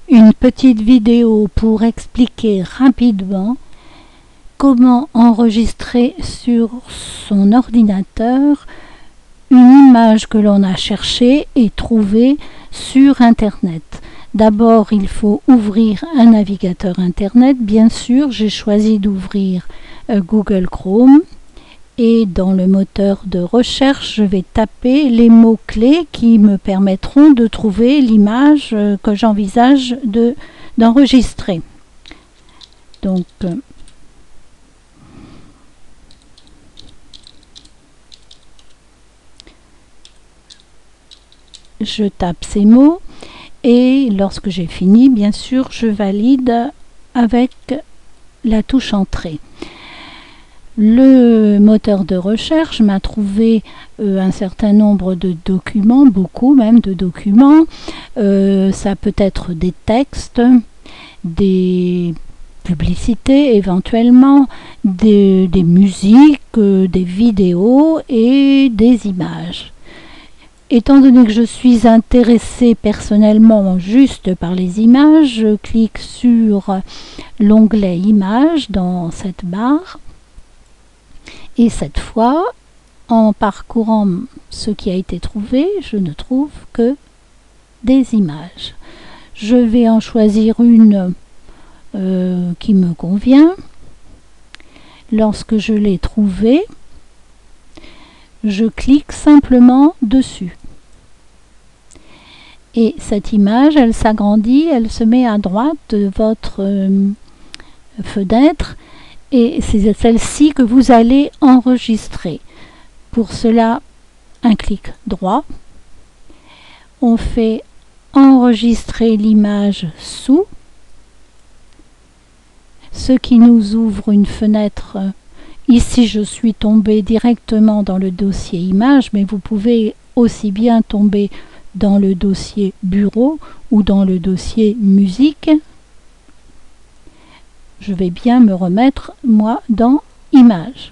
Une petite vidéo pour expliquer rapidement comment enregistrer sur son ordinateur une image que l'on a cherchée et trouvée sur Internet. D'abord, il faut ouvrir un navigateur Internet. Bien sûr, j'ai choisi d'ouvrir Google Chrome. Et dans le moteur de recherche, je vais taper les mots-clés qui me permettront de trouver l'image que j'envisage d'enregistrer. Donc, je tape ces mots et lorsque j'ai fini, bien sûr, je valide avec la touche Entrée. Le moteur de recherche m'a trouvé un certain nombre de documents, beaucoup même de documents. Ça peut être des textes, des publicités éventuellement, des musiques, des vidéos et des images. Étant donné que je suis intéressée personnellement juste par les images, je clique sur l'onglet Images dans cette barre. Et cette fois, en parcourant ce qui a été trouvé, je ne trouve que des images. Je vais en choisir une qui me convient. Lorsque je l'ai trouvée, je clique simplement dessus. Et cette image, elle s'agrandit, elle se met à droite de votre fenêtre. Et c'est celle-ci que vous allez enregistrer. Pour cela, un clic droit. On fait enregistrer l'image sous, ce qui nous ouvre une fenêtre. Ici, je suis tombée directement dans le dossier images, mais vous pouvez aussi bien tomber dans le dossier bureau ou dans le dossier musique. Je vais bien me remettre, moi, dans Images.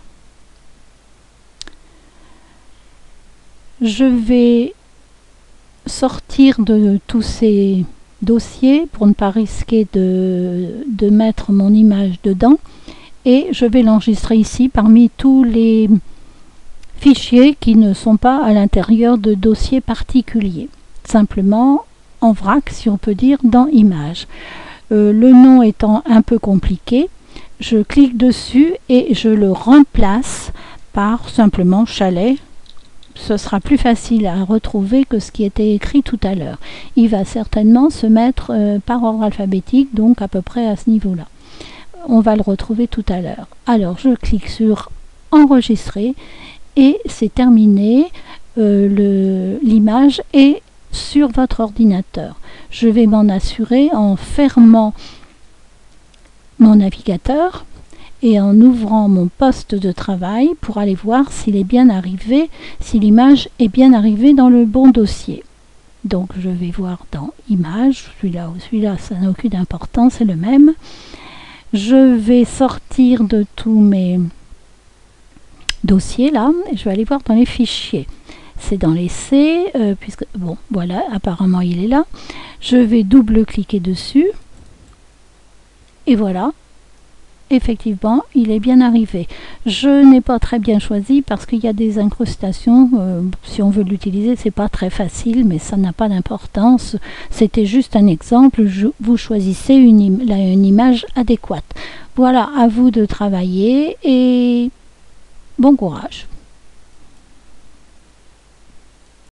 Je vais sortir de tous ces dossiers pour ne pas risquer de mettre mon image dedans. Et je vais l'enregistrer ici parmi tous les fichiers qui ne sont pas à l'intérieur de dossiers particuliers. Simplement en vrac, si on peut dire, dans Images. Le nom étant un peu compliqué, je clique dessus et je le remplace par simplement Chalet. Ce sera plus facile à retrouver que ce qui était écrit tout à l'heure. Il va certainement se mettre par ordre alphabétique, donc à peu près à ce niveau-là. On va le retrouver tout à l'heure. Alors, je clique sur Enregistrer et c'est terminé. L'image est sur votre ordinateur. Je vais m'en assurer en fermant mon navigateur et en ouvrant mon poste de travail pour aller voir s'il est bien arrivé, si l'image est bien arrivée dans le bon dossier. Donc je vais voir dans Images, celui-là ou celui-là, ça n'a aucune importance, c'est le même. Je vais sortir de tous mes dossiers là, et je vais aller voir dans les fichiers. C'est dans les C, puisque, bon, voilà, apparemment il est là. Je vais double-cliquer dessus. Et voilà, effectivement, il est bien arrivé. Je n'ai pas très bien choisi parce qu'il y a des incrustations. Si on veut l'utiliser, c'est pas très facile, mais ça n'a pas d'importance. C'était juste un exemple. Vous choisissez une image adéquate. Voilà, à vous de travailler et bon courage.